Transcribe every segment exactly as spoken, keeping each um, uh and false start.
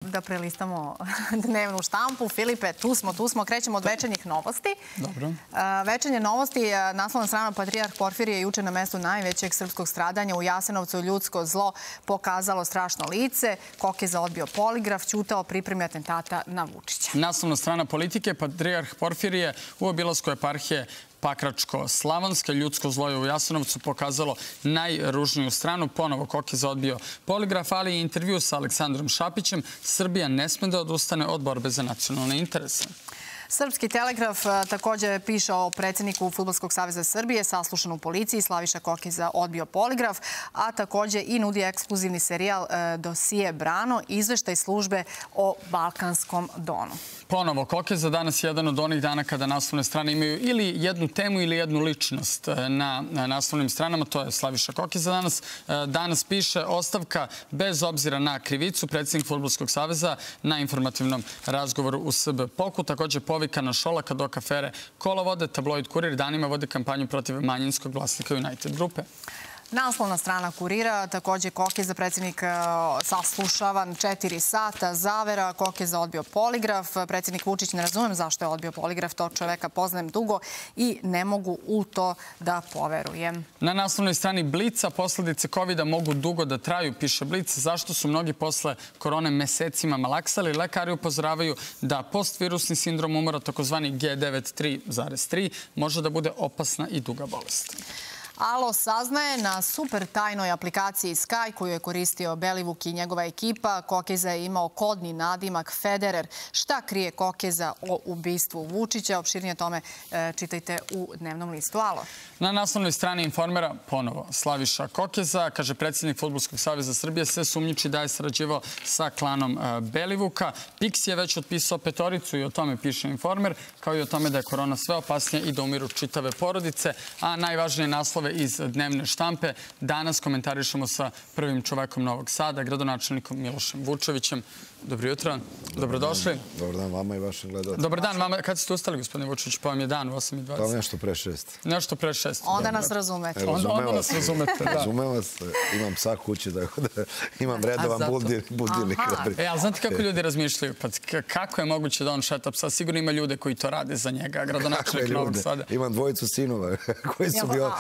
da prelistamo dnevnu štampu. Filipe, tu smo, tu smo. Krećemo od večernjih novosti. Dobro. Večernje novosti, naslovna strana Patrijarh Porfirije je juče na mestu najvećeg srpskog stradanja u Jasenovcu ljudsko zlo pokazalo strašno lice. Kokeza odbio poligraf, ćutao pripremi atentata na Vučića. Naslovna strana Politike, Patrijarh Porfirije u obilasku eparhije Pakračko-Slavonska. Ljudsko zlo je u Jasenovcu pokazalo najružniju stranu. Ponovo Kokeza odbio poligraf, ali i intervju sa Aleksandrom Šapićem. Srbija ne sme da odustane od borbe za nacionalne interese. Srpski telegraf također piše o predsjedniku Fudbalskog saveza Srbije, saslušan u policiji, Slaviša Kokeza odbio poligraf, a također i nudi ekskluzivni serijal Dosije Brano, izveštaj službe o Balkanskom donu. Ponovo, Kokeza danas je jedan od onih dana kada naslovne strane imaju ili jednu temu ili jednu ličnost na naslovnim stranama. To je Slaviša Kokeza danas. Danas piše ostavka bez obzira na krivicu. Predsjednik Fudbalskog saveza na informativnom razgovoru u S B Poku. Također povika na Šolaka dok afere kola vode. Tabloid Kurir danima vodi kampanju protiv manjinskog vlasnika United grupe. Naslovna strana Kurira, također Kokeza, predsjednik saslušavan četiri sata, zavera, Kokeza odbio poligraf. Predsjednik Vučić, ne razumem zašto je odbio poligraf, tog čoveka poznajem dugo i ne mogu u to da poverujem. Na naslovnoj strani Blica, posljedice kovida mogu dugo da traju, piše Blic. Zašto su mnogi posle korone mesecima malaksali? Lekari upozoravaju da postvirusni sindrom umora, takozvani G devet tri zarez tri, može da bude opasna i duga bolest. Alo saznaje na super tajnoj aplikaciji Sky koju je koristio Belivuk i njegova ekipa. Kokeza je imao kodni nadimak Federer. Šta krije Kokeza o ubistvu Vučića? Opširnije tome čitajte u dnevnom listu. Alo. Na naslovnoj strani Informera ponovo Slaviša Kokeza. Kaže predsjednik Fudbalskog saveza Srbije se sumnjiči da je sarađivao sa klanom Belivuka. Pix je već otpisao petoricu i o tome piše Informer, kao i o tome da je korona sve opasnija i da umiru čitave porodice. A najvažnije naslove iz dnevne štampe danas komentarišemo sa prvim čovekom Novog Sada, gradonačelnikom Milošem Vučevićem. Dobro jutro. Dobrodošli. Dobar dan vama i vašim gledalcima. Dobar dan vama. Kad ste ustali, gospodine Vučević? Pa vam je dan u osam i dvadeset. Pa nešto pre šest. Nešto pre šest. Onda nas razumete. Onda nas razumete, da. Razumem vas. Imam psa kući, da imam redovan budilnik. E, ali znate kako ljudi razmišljaju? Pa kako je moguće da on šeta psa? Sigurno ima ljude koji to rade za njega, gradonačelnik Novog Sada. Imam dvojicu sinova koji su bio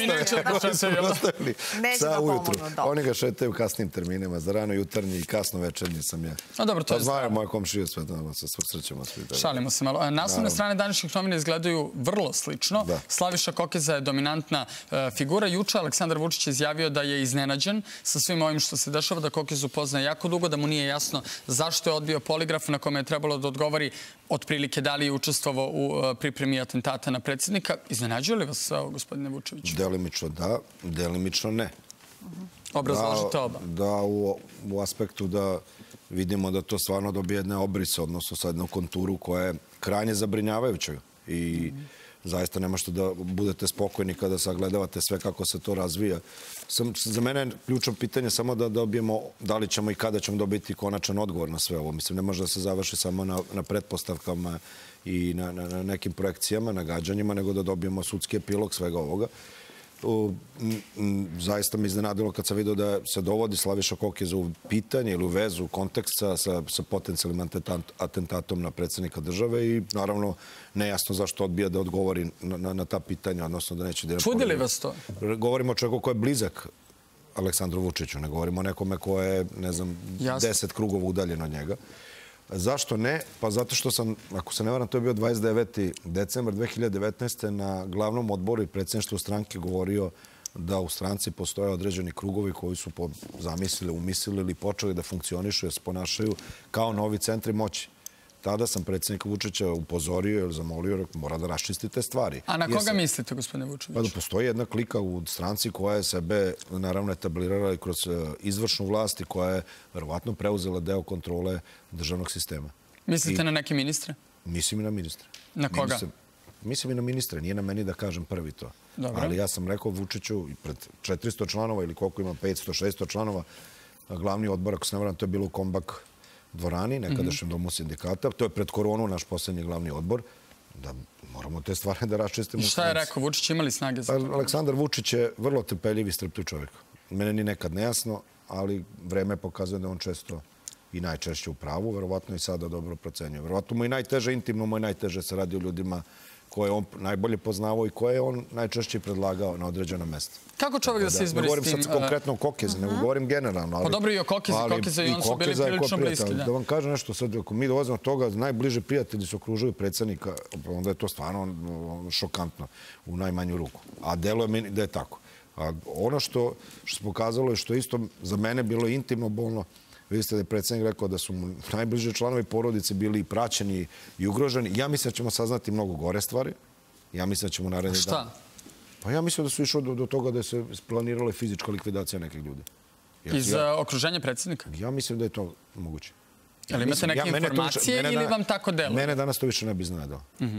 ostavili psa ujutru. Oni ga šetaju kasnim terminima, za rano jutarnji i kasno večernji sam ja. No dobro, to je znaju moje komšije sve, da se susrećemo. Šalimo se malo. Naslovne strane današnjih novina izgledaju vrlo slično. Slaviša Kokeza je dominantna figura. Juče Aleksandar Vučić izjavio da je iznenađen sa svim ovim što se dešava, da Kokezu poznaje jako dugo, da mu nije jasno zašto je odbio poligraf na kome je trebalo da odgovori otprilike da li je učestvovao u pripremi atentata na predsjednika. Iznenađuje li vas sve ovo, gospodine Vučeviću? Delimično da, delimično ne. Obrazložite oba. Da, u aspektu da vidimo da to stvarno dobije jedne obrise, odnosno sa jednu konturu koja je krajnje zabrinjavajuća i zaista nema što da budete spokojni kada sagledavate sve kako se to razvija. Za mene je ključno pitanje samo da dobijemo da li ćemo i kada ćemo dobiti konačan odgovor na sve ovo. Mislim, ne može da se završi samo na pretpostavkama i na nekim projekcijama, nagađanjima, nego da dobijemo sudski epilog svega ovoga. Zaista me iznenadilo kad sam vidio da se dovodi Slaviša Kokeza u pitanje ili u vezu, u kontekst sa potencijalnim atentatom na predsjednika države i naravno nejasno zašto odbija da odgovori na ta pitanja, odnosno da neće da... Čudi li vas to? Govorimo o čovjeku koji je blizak Aleksandru Vučiću, ne govorimo o nekome koje je, ne znam, deset krugova udaljen od njega. Zašto ne? Pa zato što sam, ako se ne varam, to je bio dvadeset deveti decembar dve hiljade devetnaeste. na glavnom odboru i predsjedništvu stranke govorio da u stranci postoje određeni krugovi koji su zamislili, umislili ili počeli da funkcionišu, da se ponašaju kao novi centri moći. Tada sam predsjednika Vučića upozorio ili zamolio, mora da raščistite stvari. A na koga mislite, gospodine Vučević? Pa da postoji jedna klika u stranci koja je sebe, naravno, etablirala i kroz izvršnu vlast i koja je verovatno preuzela deo kontrole državnog sistema. Mislite na neke ministre? Mislim i na ministre. Na koga? Mislim i na ministre. Nije na meni da kažem prvi to. Ali ja sam rekao Vučiću pred četiristo članova ili koliko ima, petsto, šesto članova, glavni odbor, ako se ne varam, to je bilo u Kombak dvorani, nekadašnjem domu sindikata. To je pred koronu naš posljednji glavni odbor. Da moramo te stvari da raščistimo. I šta je rekao Vučić? Imali snage za to? Aleksandar Vučić je vrlo trpeljiv i strpljiv čovjek. Mene ni nekad nejasno, ali vreme pokazuje da on često i najčešće u pravu, verovatno i sada dobro procenjuje. Verovatno mu i najteže, intimno mu i najteže se radi o ljudima koje on najbolje poznavao i koje je on najčešće predlagao na određena mesta. Kako čovjek da se izbori s tim? Ne govorim sad konkretno o Kokezi, nego govorim generalno. Pa dobro i o Kokezi, Kokeza i on su bili prilično bliski. Da vam kažem nešto sad, ako mi dolazimo od toga, najbliži prijatelji su okružuju predsjednika, onda je to stvarno šokantno u najmanju ruku. A deluje mi da je tako. A ono što se pokazalo je što isto za mene bilo intimno bolno, vidite da je predsjednik rekao da su mu najbliži članovi porodice bili i praćeni i ugroženi. Ja mislim da ćemo saznati mnogo gore stvari. Ja mislim da ćemo narediti... Šta? Pa ja mislim da su išli do toga da se planirala fizička likvidacija nekih ljudi. Iz okruženja predsjednika? Ja mislim da je to moguće. Ali imate neke informacije ili vam tako deluje? Mene danas to više ne bi iznenadilo.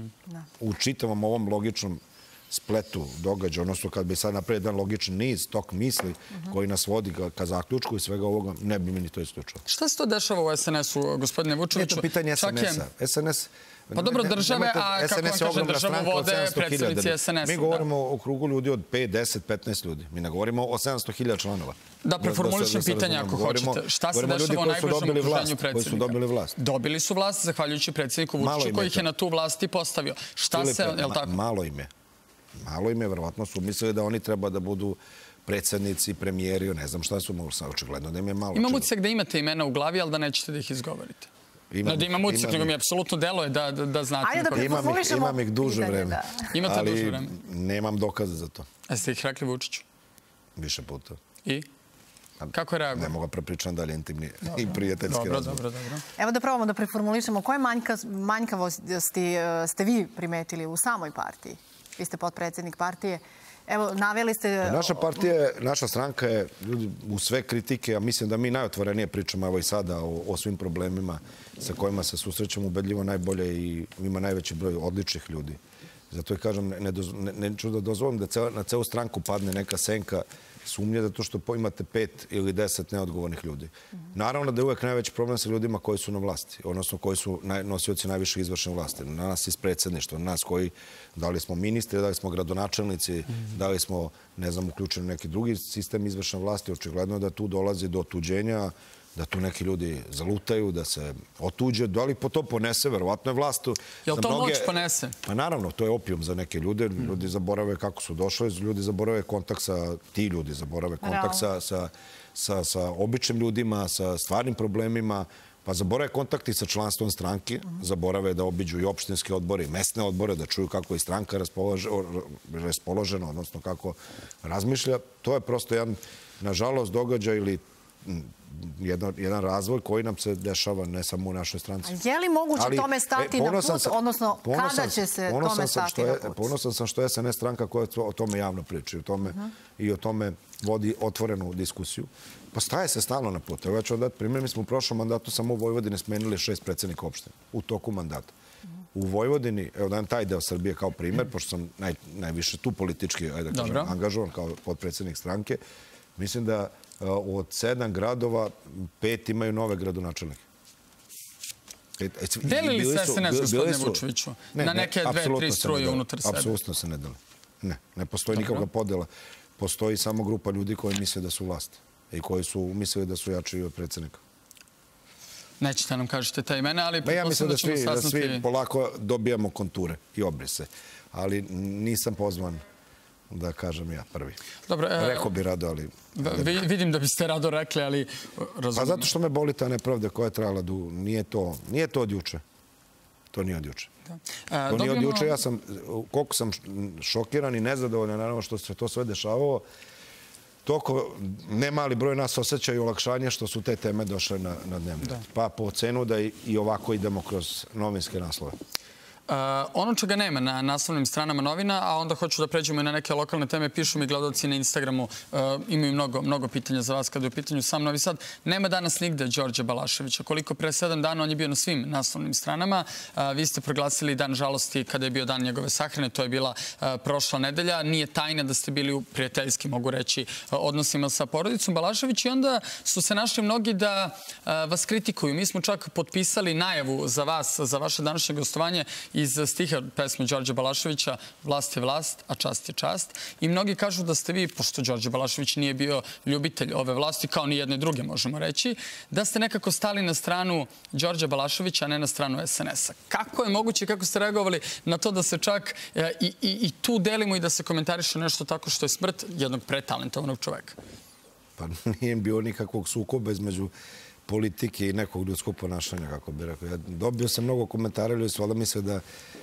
U čitavom ovom logičnom spletu događa, odnosno kad bi sad napravio jedan logičan niz, tok misli koji nas vodi ka zaključku i svega ovoga, ne bi mi ni to isključilo. Šta se to dešava u es en esu, gospodine Vučeviću? Nije to pitanje es en esa. es en es... Pa dobro, države, a kako vam kaže, državu vode predstavnici es en esa. Mi govorimo o krugu ljudi od pet, deset, petnaest ljudi. Mi ne govorimo o sedamsto hiljada članova. Da preformulišem pitanje ako hoćete. Šta se dešava u najbližem okruženju predsjednika? Koji su dobili vlast. Dobili su vlast, zahvaljujući predsjedniku Vučiću, koji ih je na tu vlast i postavio. Šta se, je li tako? Malo ime. Malo ime, verovatno su mislili da oni treba da budu predsjednici, premijeri, ne znam šta su, očigledno da im je malo. Imam utisak da imate imena u glavi, ali da nećete da ih izgovorite. Da imam utisak, nego mi apsolutno deluje da znate. Ajde da preformulišemo. Imam ih duže vreme. Imate duže vreme. Ali nemam dokaze za to. Jeste ih rekli Vučiću? Više puta. I? Kako je reagovao? Ne mogu prepričam dalje intimni i prijateljski razgovor. Dobro, dobro, dobro. Evo da probamo da preformulišemo. Koje manjkavosti ste vi primetili u samoj partiji? Vi ste potpredsjednik partije. Evo, naveli ste... Naša partija, naša stranka je u sve kritike, a mislim da mi najotvorenije pričamo evo i sada o svim problemima sa kojima se susrećemo ubedljivo najbolje i ima najveći broj odličnih ljudi. Zato je, kažem, neću da dozvolim da na celu stranku padne neka senka sumnje zato što imate pet ili deset neodgovornih ljudi. Naravno da je uvek najveći problem sa ljudima koji su na vlasti, odnosno koji su nosioci najviše izvršne vlasti. Na nas iz predsjedništva, na nas koji, da li smo ministri, da li smo gradonačelnici, da li smo, ne znam, uključeni u neki drugi sistem izvršne vlasti, očigledno da tu dolazi do otuđenja, da tu neki ljudi zalutaju, da se otuđe, da li po to ponese, verovatno je vlast. Je li to moć ponese? Pa naravno, to je opijum za neke ljude. Ljudi zaborave kako su došli, ljudi zaborave kontakt sa, ti ljudi zaborave kontakt sa običnim ljudima, sa stvarnim problemima, pa zaborave kontakti sa članstvom stranki, zaborave da obiđu i opštinske odbore i mesne odbore, da čuju kako je stranka raspoložena, odnosno kako razmišlja. To je prosto jedan, nažalost, događaj ili jedan razvoj koji nam se dešava ne samo u našoj stranci. Je li moguće tome stati na put, odnosno kada će se tome stati na put? Ponosan sam što je es en es stranka koja o tome javno priča i o tome vodi otvorenu diskusiju. Pa staje se stalno na put. Evo ja ću vam dati primjer, mi smo u prošlom mandatu samo u Vojvodini smenili šest predsjednika opštine u toku mandata. U Vojvodini, evo dajem taj deo Srbije kao primjer, pošto sam najviše tu politički angažovan kao potpredsjednik stranke, mislim da od sedam gradova, pet imaju nove gradonačelnike. Delili se es en es, gospodine Vučeviću, na neke dve, tri struje unutar sebe? Apsolutno se ne deli. Ne, ne postoji nikakva podela. Postoji samo grupa ljudi koji misle da su vlast i koji su mislili da su jači od predsjednika. Nećete nam kažete ta imena, ali ja mislim da svi polako dobijamo konture i obrise. Ali nisam pozvan da kažem ja prvi. Rekao bi rado, ali... Vidim da biste rado rekli, ali... Pa zato što me boli ta nepravda koja je trajala dugo. Nije to od juče. To nije od juče. To nije od juče. Ja sam, koliko sam šokiran i nezadovoljan, naravno što se to sve dešavalo, toliko nemali broj nas osjećaju olakšanje što su te teme došle na dnevni red. Pa po cenu da i ovako idemo kroz novinske naslove. Ono čega nema na naslovnim stranama novina, a onda hoću da pređemo i na neke lokalne teme, pišu mi gledalci na Instagramu, imaju mnogo pitanja za vas kada je u pitanju sam Novi Sad. Nema danas nigde Đorđe Balaševića. Koliko pre sedam dana on je bio na svim naslovnim stranama. Vi ste proglasili dan žalosti kada je bio dan njegove sahrane, to je bila prošla nedelja. Nije tajna da ste bili u prijateljskim, mogu reći, odnosima sa porodicom Balašević i onda su se našli mnogi da vas kritikuju. Mi smo čak potpisali najavu za vas, za vaše današnje gostovanje iz stiha pesme Đorđa Balaševića "Vlast je vlast, a čast je čast". I mnogi kažu da ste vi, pošto Đorđe Balašević nije bio ljubitelj ove vlasti, kao ni jedne druge, možemo reći, da ste nekako stali na stranu Đorđa Balaševića, a ne na stranu es en es a. Kako je moguće, kako ste reagovali na to da se čak e, i, i, i tu delimo i da se komentariše nešto tako što je smrt jednog pretalentovanog čoveka? Pa nije bio nikakvog sukoba između politike i nekog ljudskog ponašanja, kako bih rekao. Ja dobio sam mnogo komentara, ljudi su valjda misle da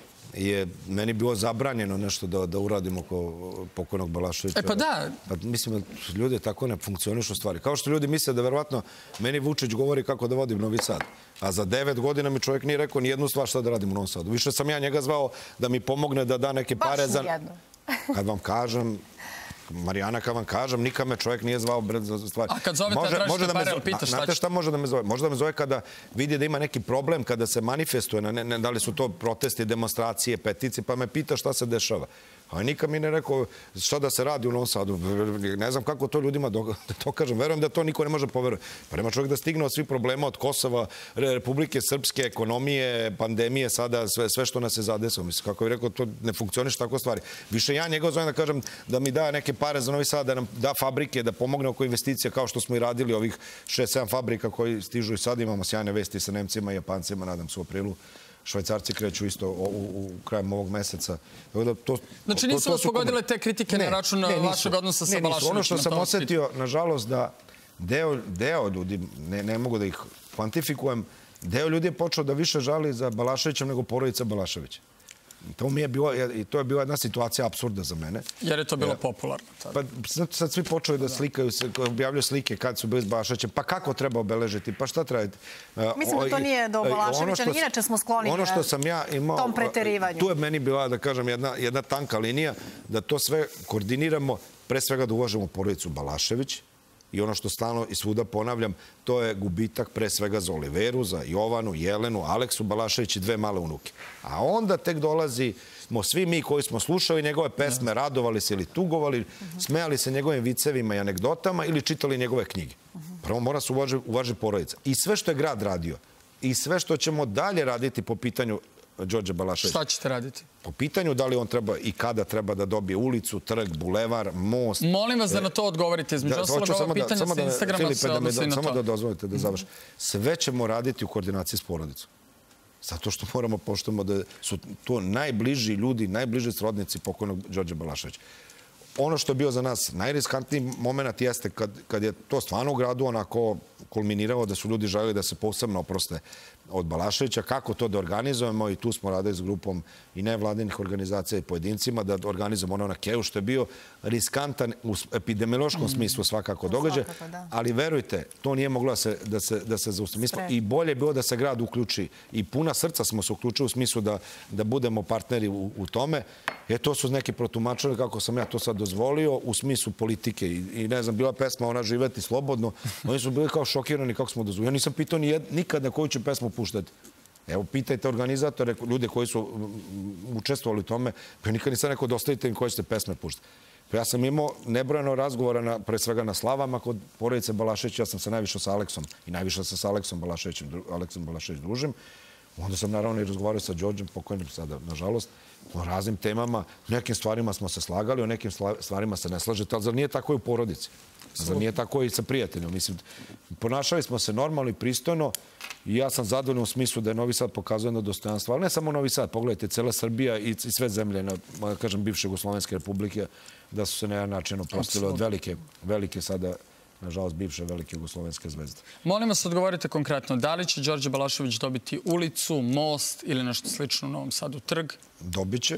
je meni bilo zabranjeno nešto da, da uradimo oko pokojnog Balaševića. E pa da. Pa mislim da ljudi tako ne funkcionišu stvari. Kao što ljudi misle da verovatno meni Vučić govori kako da vodim Novi Sad. A za devet godina mi čovjek nije rekao ni jednu stvar šta da radim u Novom Sadu. Više sam ja njega zvao da mi pomogne da da neke pare za... Baš nijedno. Kad vam kažem... Marijana, kad vam kažem, nikad me čovjek nije zvao za stvari. A kad zovete, može, tražite da pare, ali pitaš šta će? Znate šta može da me zove? Može da me zove kada vidi da ima neki problem, kada se manifestuje, na ne, ne, da li su to protesti, demonstracije, peticije, pa me pita šta se dešava. A nikad mi ne rekao šta da se radi u Novom Sadu. Ne znam kako to ljudima da to kažem. Verujem da to niko ne može poverovati. Pa nema čovjek da stigne od svih problema od Kosova, Republike Srpske, ekonomije, pandemije, sada sve, sve što nas je zadesilo. Mislim, kako bih rekao, to ne funkcioniš tako stvari. Više ja njega zovem da kažem da mi da neke pare za Novi Sad, da nam da fabrike, da pomogne oko investicija, kao što smo i radili ovih šest sedam fabrika koji stižu i sad. Imamo sjajne vesti sa Nemcima i Japancima, nadam se u aprilu. Švajcarci kreću isto u, u, u krajem ovog meseca. Da to, znači nisu vas pogodile te kritike ne, na račun ne, vašeg odnosa sa Balaševićem? Ono što sam osetio, nažalost, da deo, deo ljudi, ne, ne mogu da ih kvantifikujem, deo ljudi je počeo da više žali za Balaševićem nego porodica Balaševića. To mi je bilo, i to je bila jedna situacija apsurda za mene. Jer je to bilo popularno. Pa sad svi počeli da slikaju, objavljaju slike kad su bili s Balaševićem. Pa kako treba obeležiti? Pa šta treba? Mislim da to nije do Balaševića. Inače smo skloni ono što sam ja imao, tom preterivanju. Tu je meni bila, da kažem, jedna, jedna tanka linija da to sve koordiniramo, pre svega da uvažemo porodicu Balašević. I ono što stalno i svuda ponavljam, to je gubitak pre svega za Oliveru, za Jovanu, Jelenu, Aleksu Balašević i dve male unuke. A onda tek dolazimo svi mi koji smo slušali njegove pesme, radovali se ili tugovali, smejali se njegovim vicevima i anegdotama ili čitali njegove knjige. Prvo mora se uvažiti uvaži porodica. I sve što je grad radio i sve što ćemo dalje raditi po pitanju Đorđa Balaševića. Šta ćete raditi? Po pitanju da li on treba i kada treba da dobije ulicu, trg, bulevar, most. Molim vas da na to odgovorite. Između ostalog, ovo pitanje sa Instagrama se odnosi na to. Samo da dozvolite da završim. Sve ćemo raditi u koordinaciji s porodicom. Zato što moramo poštujemo da su to najbliži ljudi, najbliži srodnici pokojnog Đorđa Balaševića. Ono što je bio za nas najriskantniji moment jeste kad, kad je to stvarno u gradu onako kulminirao da su ljudi želeli da se posebno oproste od Balaševića, kako to da organizujemo, i tu smo radili s grupom i nevladinih organizacija i pojedincima da organizujemo ono na Keju, što je bio riskantan u epidemiološkom smislu svakako događaj, ali verujte, to nije moglo da se, da se, da se zaustavi. I bolje je bilo da se grad uključi i puna srca smo se uključili u smislu da, da budemo partneri u, u tome. E, to su neki protumačili kako sam ja to sad dozvolio u smislu politike i, i ne znam, bila pesma Ona živeti slobodno. Oni su bili kao šokirani kako smo dozvolili. Ja nisam pitao ni jed, nikad na koju će pesmu puštati. Evo, pitajte organizatore, ljude koji su učestvovali u tome, pa nikad nisam rekao dostavite im koje ćete pesme puštati. Pa ja sam imao nebrojeno razgovora, na, pre svega na slavama kod porodice Balaševića. Ja sam se najviše sa Aleksom i najviše se sa Aleksom Balaševićem, Aleksom Balašević družim. Onda sam naravno i razgovarao sa Đorđem, pokojnim sada, nažalost, o raznim temama. Nekim stvarima smo se slagali, o nekim stvarima se ne slažete, ali zar nije tako i u porodici? Zar nije tako i sa prijateljima? Mislim, ponašali smo se normalno i pristojno i ja sam zadovoljan u smislu da je Novi Sad pokazao jedno dostojanstvo, ali ne samo Novi Sad, pogledajte, cela Srbija i sve zemlje, na, kažem, bivše Jugoslovenske republike, da su se na jedan način oprostile od velike, velike sada, nažalost, bivše velike jugoslovenske zvezde. Molim vas, odgovorite konkretno, da li će Đorđe Balašević dobiti ulicu, most ili nešto slično u Novom Sadu, trg? Dobiće,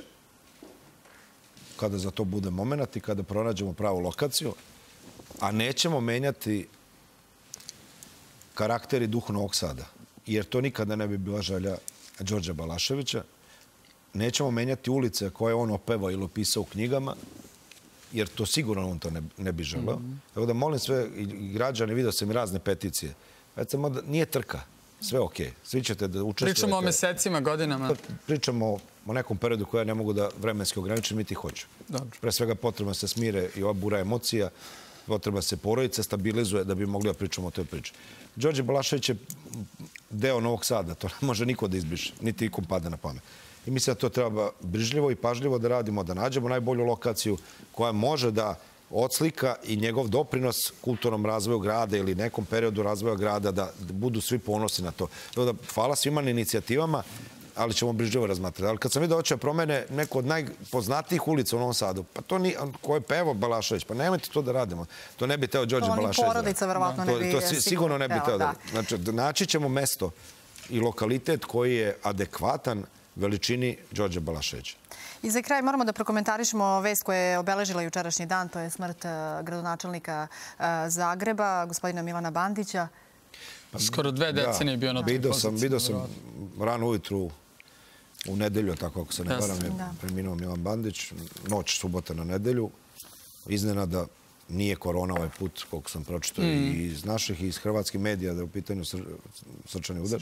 kada za to bude moment i kada pronađemo pravu lokaciju, a nećemo menjati karakter i duh Novog Sada, jer to nikada ne bi bila želja Đorđa Balaševića. Nećemo menjati ulice koje on opevao ili opisao u knjigama, jer to sigurno on to ne, ne bi želeo. Mm -hmm. Tako da molim sve i građane, vidio sam i razne peticije. Recimo da nije trka, sve okej. Svi ćete da učestvujete. Pričamo o mesecima, godinama. Pričamo o nekom periodu koja ne mogu da vremenski ograničiti, mi ti hoću. Dobro. Pre svega potrebno se smire i ova bura emocija, potrebno se porodice stabilizuje da bi mogli da pričamo o toj priči. Đorđe Balašević je deo Novog Sada, to ne može niko da izbriše, niti ikom pada na pamet. i mislim da to treba brižljivo i pažljivo da radimo, da nađemo najbolju lokaciju koja može da odslika i njegov doprinos kulturnom razvoju grada ili nekom periodu razvoja grada, da budu svi ponosni na to. Hvala svima na inicijativama, ali ćemo brižljivo razmatrati. Ali kad sam vidio hoće promene neko od najpoznatijih ulica u Novom Sadu, pa to ni, ko je pevao Balašević, pa nemojte to da radimo. To ne bi teo Đorđe Balašević. To ni porodica verovatno ne bi to, to sigurno ne bi teo da. Znači, naći ćemo mesto i lokalitet koji je adekvatan veličini Đorđe Balaševića. I za kraj moramo da prokomentarišemo vest koja je obeležila jučerašnji dan, to je smrt gradonačelnika Zagreba, gospodina Milana Bandića. Skoro dve decenije je bio na toj poziciji. Vidio sam rano ujutru u nedelju, tako ako se ne varam, je preminuo Milan Bandić, noć subota na nedelju. Iznenada nije korona ovaj put, koliko sam pročitao i iz naših i iz hrvatskih medija da je u pitanju srčani udar.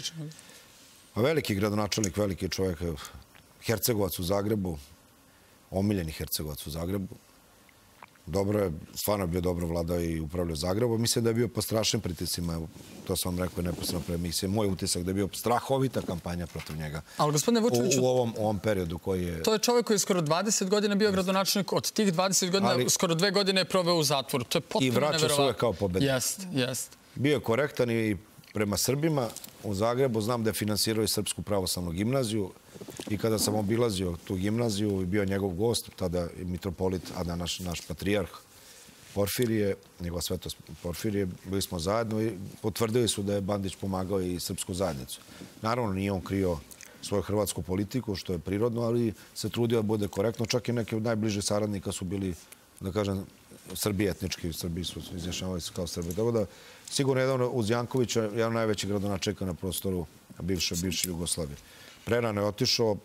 Veliki gradonačelnik, veliki čovjek, Hercegovac u Zagrebu, omiljeni Hercegovac u Zagrebu. Dobro je, stvarno je bio dobro vladao i upravljao Zagrebom. Mislim da je bio po strašnim pritiscima, to sam vam rekao neposredno pre emisije. Moj utisak da je bio strahovita kampanja protiv njega. Ali gospodine Vučeviću, u ovom, ovom periodu koji je... To je čovjek koji je skoro dvadeset godina bio gradonačelnik. Od tih dvadeset godina, ali, skoro dve godine je proveo u zatvoru. To je potpuno neverovatno. I vraća se uvek kao pobednik. Jest, jest. Bio je korektan i prema Srbima u Zagrebu. Znam da je finansirao i Srpsku pravoslavnu gimnaziju. I kada sam obilazio tu gimnaziju i bio njegov gost, tada je mitropolit, a da naš, naš patrijarh Porfirije, njegova svetost Porfirije, bili smo zajedno i potvrdili su da je Bandić pomagao i srpsku zajednicu. Naravno, nije on krio svoju hrvatsku politiku, što je prirodno, ali se trudio da bude korektno. Čak i neki od najbližih saradnika su bili, da kažem, Srbi etnički. Srbi su izjašnjavali se kao Srbi. Tako da, sigurno jedan uz Jankovića, jedan najveći gradonačelnika na prostoru bivše, bivše Jugoslavije. Prerano je otišao,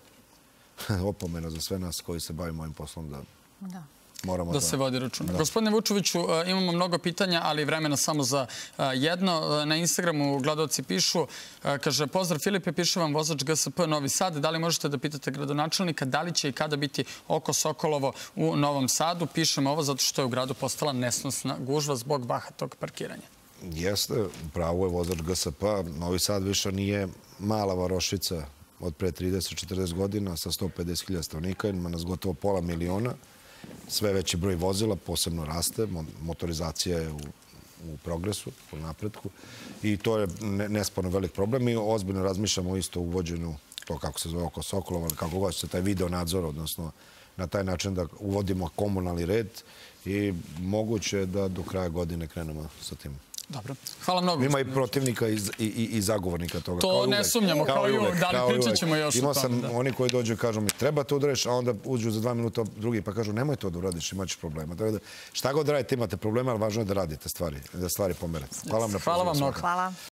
opomena za sve nas koji se bavimo ovim poslom da moramo da... Da se vodi računa. Gospodine Vučeviću, imamo mnogo pitanja, ali vremena samo za jedno. Na Instagramu gledalci pišu, kaže, pozdrav Filipe, piše vam vozač G S P Novi Sad. Da li možete da pitate gradonačelnika da li će i kada biti oko Sokolovo u Novom Sadu? Pišem ovo zato što je u gradu postala nesnosna gužva zbog bahatog parkiranja. Jeste, pravo je vozač G S P. Novi Sad više nije mala varošica od pre trideset do četrdeset godina sa sto pedeset hiljada stanovnika, ima nas gotovo pola miliona. Sve veći broj vozila, posebno raste, motorizacija je u, u progresu, u napretku i to je nesporno velik problem. Mi ozbiljno razmišljamo isto o uvođenju, to kako se zove oko Sokolova, ali kako god se taj video nadzor, odnosno na taj način da uvodimo komunalni red i moguće da do kraja godine krenemo sa tim. Dobro. Hvala mnogo. Ima i protivnika i, i, i zagovornika toga. To ne sumnjamo, kao i uvek. Da li pričat ćemo još o tome? Imao sam oni koji dođu i kažu mi treba to da uradiš, a onda uđu za dva minuta drugi pa kažu nemoj to da uradiš, imaćeš problema. Šta god radite imate problema, ali važno je da radite stvari, da stvari pomerate. Hvala vam na pozornosti. Hvala vam mnogo. Hvala.